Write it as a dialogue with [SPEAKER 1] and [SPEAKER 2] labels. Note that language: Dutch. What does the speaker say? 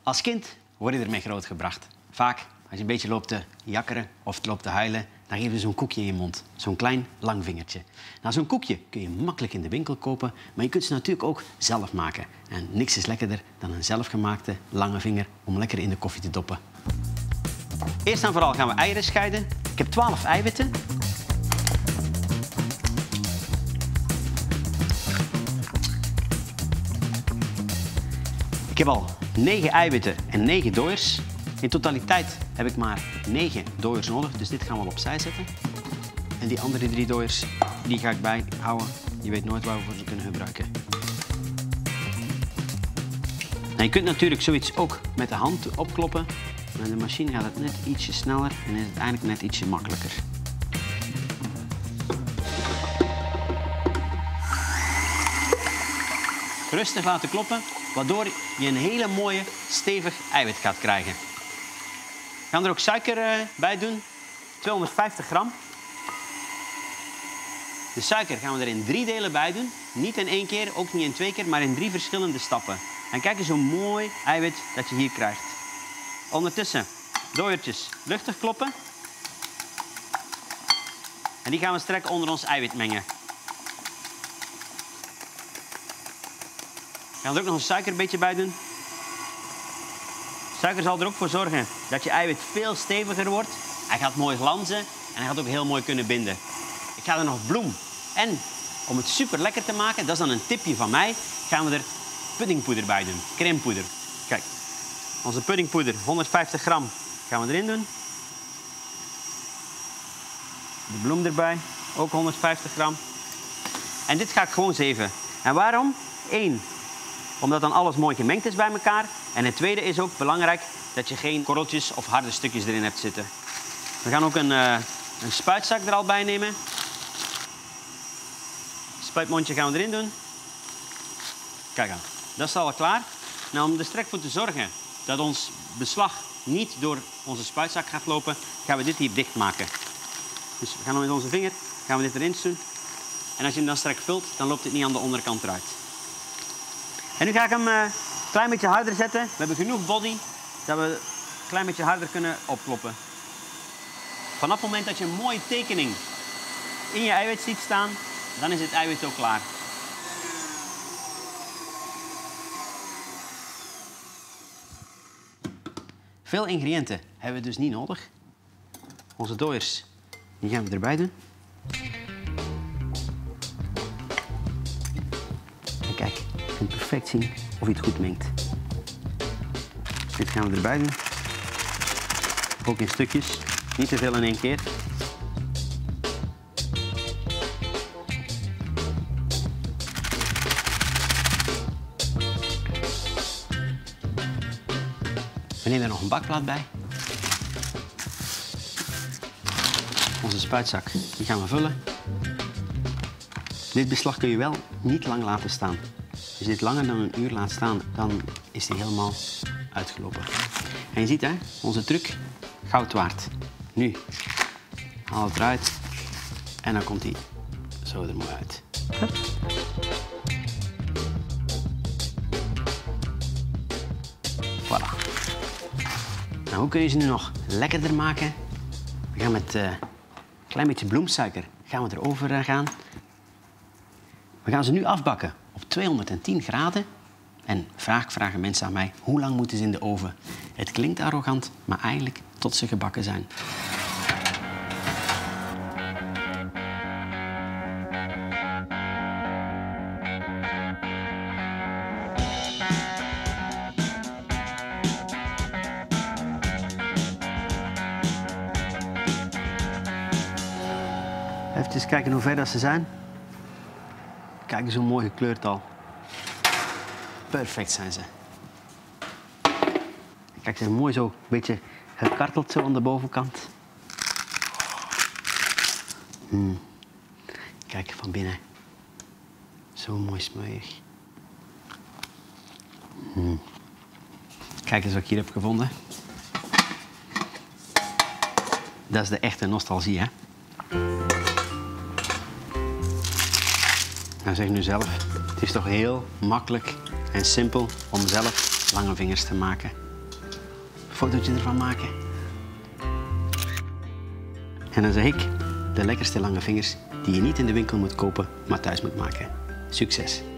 [SPEAKER 1] Als kind word je ermee grootgebracht. Vaak, als je een beetje loopt te jakkeren of loopt te huilen, dan geven ze zo'n koekje in je mond. Zo'n klein lang vingertje. Nou, zo'n koekje kun je makkelijk in de winkel kopen, maar je kunt ze natuurlijk ook zelf maken. En niks is lekkerder dan een zelfgemaakte lange vinger om lekker in de koffie te doppen. Eerst en vooral gaan we eieren scheiden. Ik heb 12 eiwitten. Ik heb al 9 eiwitten en 9 dooiers. In totaliteit heb ik maar 9 dooiers nodig, dus dit gaan we opzij zetten. En die andere 3 dooiers, die ga ik bijhouden. Je weet nooit waar we voor ze kunnen gebruiken. Nou, je kunt natuurlijk zoiets ook met de hand opkloppen. Met de machine gaat het net ietsje sneller en is het eigenlijk net ietsje makkelijker. Rustig laten kloppen, waardoor je een hele mooie, stevig eiwit gaat krijgen. We gaan er ook suiker bij doen, 250 gram. De suiker gaan we er in 3 delen bij doen. Niet in 1 keer, ook niet in 2 keer, maar in 3 verschillende stappen. En kijk eens hoe mooi eiwit dat je hier krijgt. Ondertussen dooiertjes luchtig kloppen. En die gaan we straks onder ons eiwit mengen. We gaan er ook nog een suiker een beetje bij doen. Suiker zal er ook voor zorgen dat je eiwit veel steviger wordt. Hij gaat mooi glanzen en hij gaat ook heel mooi kunnen binden. Ik ga er nog bloem. En om het super lekker te maken, dat is dan een tipje van mij, gaan we er puddingpoeder bij doen. Cremepoeder. Kijk, onze puddingpoeder, 150 gram, gaan we erin doen. De bloem erbij, ook 150 gram. En dit ga ik gewoon zeven. En waarom? 1. Omdat dan alles mooi gemengd is bij elkaar. En het tweede is ook belangrijk dat je geen korreltjes of harde stukjes erin hebt zitten. We gaan ook een spuitzak er al bij nemen. Spuitmondje gaan we erin doen. Kijk aan, dat is al klaar. Nou, om er strek voor te zorgen dat ons beslag niet door onze spuitzak gaat lopen, gaan we dit hier dicht maken. Dus we gaan met onze vinger gaan we dit erin doen. En als je hem dan strek vult, dan loopt het niet aan de onderkant eruit. En nu ga ik hem een klein beetje harder zetten. We hebben genoeg body dat we een klein beetje harder kunnen opkloppen. Vanaf het moment dat je een mooie tekening in je eiwit ziet staan, dan is het eiwit ook klaar. Veel ingrediënten hebben we dus niet nodig. Onze dooiers, die gaan we erbij doen. En kijk, je kunt perfect zien of je het goed mengt. Dit gaan we erbij doen. Ook in stukjes, niet te veel in 1 keer. We nemen er nog een bakplaat bij. Onze spuitzak, die gaan we vullen. Dit beslag kun je wel niet lang laten staan. Als je dit langer dan 1 uur laat staan, dan is die helemaal uitgelopen. En je ziet, hè, onze truc, goud waard. Nu, haal het eruit en dan komt hij zo er mooi uit. Hup. Voilà. Nou, hoe kun je ze nu nog lekkerder maken? We gaan met een klein beetje bloemsuiker gaan we erover gaan. We gaan ze nu afbakken op 210 graden. En vaak vragen mensen aan mij, hoe lang moeten ze in de oven? Het klinkt arrogant, maar eigenlijk tot ze gebakken zijn. Even kijken hoe ver dat ze zijn. Kijk eens hoe mooi gekleurd al. Perfect zijn ze. Kijk, ze zijn mooi zo een beetje gekarteld zo aan de bovenkant. Kijk, van binnen. Zo mooi smeuig. Kijk eens wat ik hier heb gevonden. Dat is de echte nostalgie, hè? Nou, zeg nu zelf, het is toch heel makkelijk en simpel om zelf lange vingers te maken. fotootje ervan maken. En dan zeg ik, de lekkerste lange vingers die je niet in de winkel moet kopen, maar thuis moet maken. Succes!